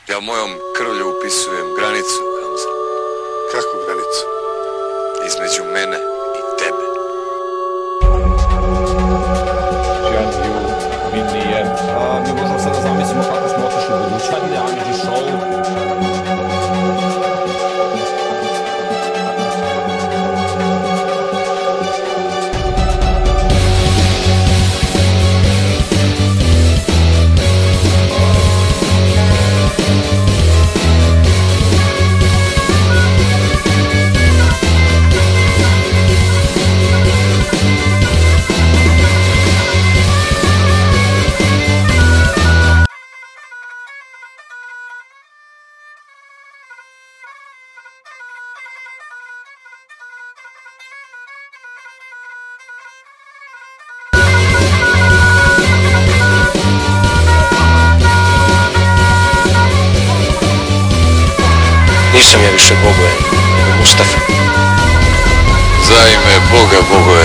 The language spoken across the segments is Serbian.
Ja mojom krvlju upisujem granicu, Hamza. Kakvu granicu? Između mene i tebe. Mi možemo sada zamislimo kako smo otišli u budućnost. Reality show. Nisam ja više Bogoje, nego Mustafa. Za ime Boga, Bogoje.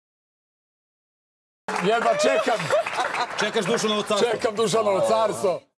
Jedva čekam. Čekaš Dušanovo carstvo. Čekam Dušanovo carstvo.